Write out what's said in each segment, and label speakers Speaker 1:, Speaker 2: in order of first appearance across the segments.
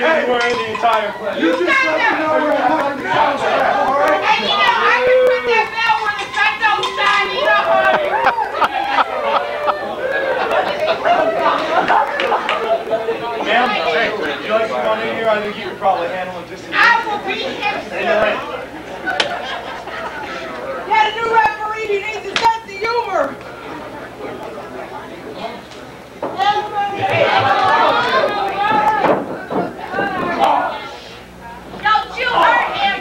Speaker 1: Hey, we're in the entire place.
Speaker 2: You just let me know where the fucking bell's at, alright?
Speaker 3: Hey, you know, I can put that bell when the sun don't shine, you know how
Speaker 1: Ma'am, hey, would you like to come on in here? I think you could probably handle it just in
Speaker 3: I will be here soon.
Speaker 4: Yeah, the new referee, he needs a sense of humor.
Speaker 3: Don't you hurt him.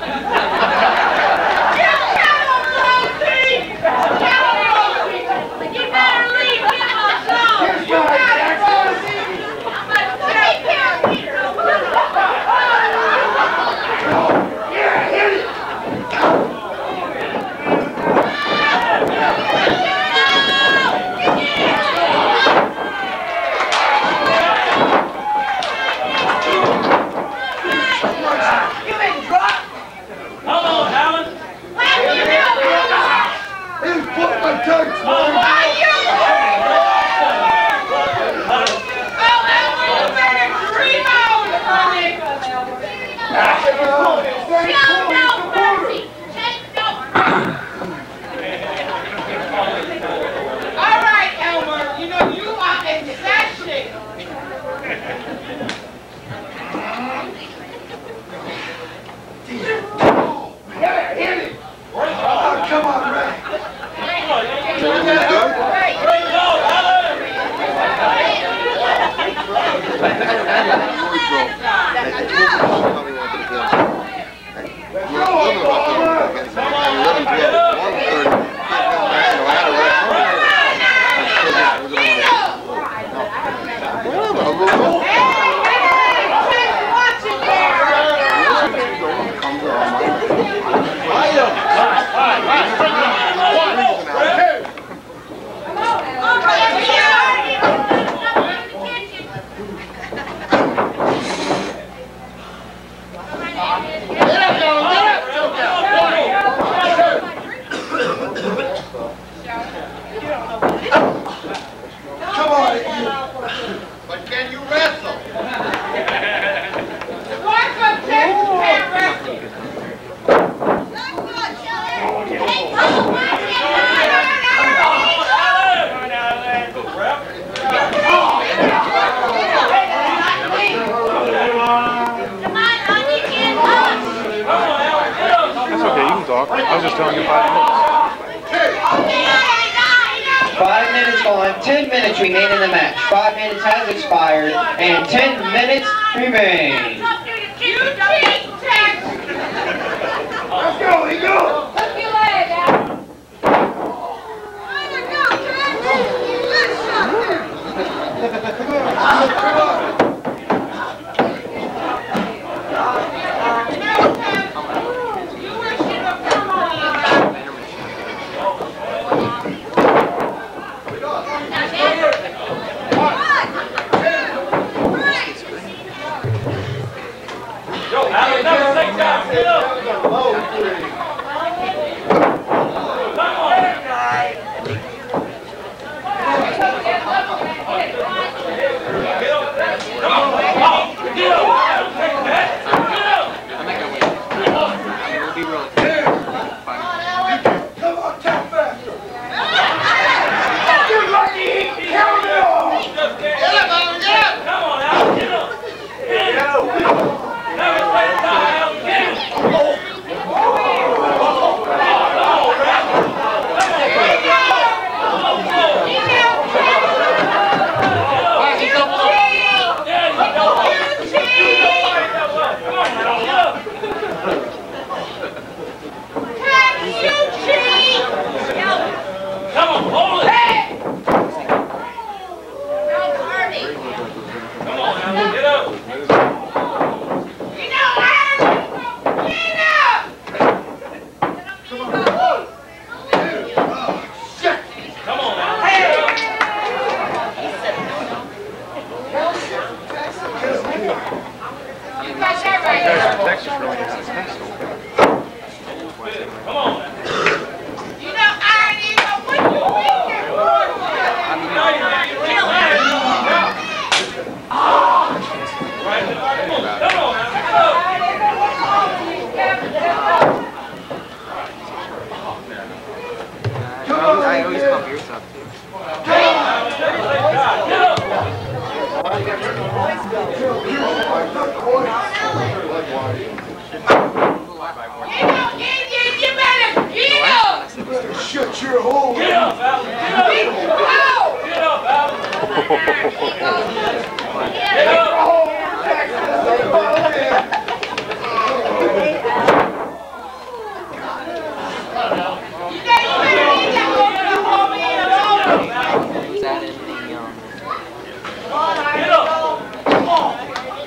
Speaker 3: You cannibal, you better leave him alone. You cannibal. I'm gonna take care of Peter.
Speaker 2: Yeah, hit it!
Speaker 5: I was just telling you 5 minutes.
Speaker 6: 5 minutes on, 10 minutes remain in the match. 5 minutes has expired, and 10 minutes remain.
Speaker 2: Let's go, he go!
Speaker 3: Look your leg out.
Speaker 2: Come on!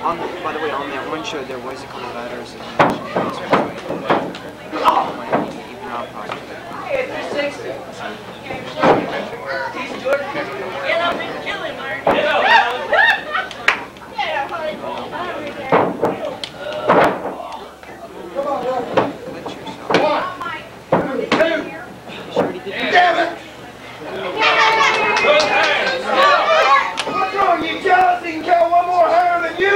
Speaker 7: By the way, on that one show, there was a couple of letters.
Speaker 2: Damn it! What's wrong? You jealous? He can count one more higher than you?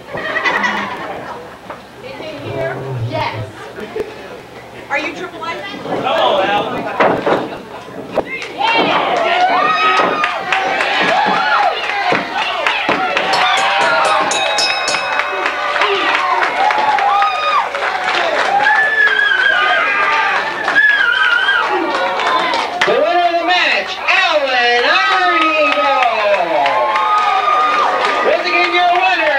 Speaker 3: Is it here? Yes.
Speaker 4: Are you Triple A?
Speaker 1: Come on, Al.
Speaker 6: The winner of the match, Alan Arnigo. Once again, your winner,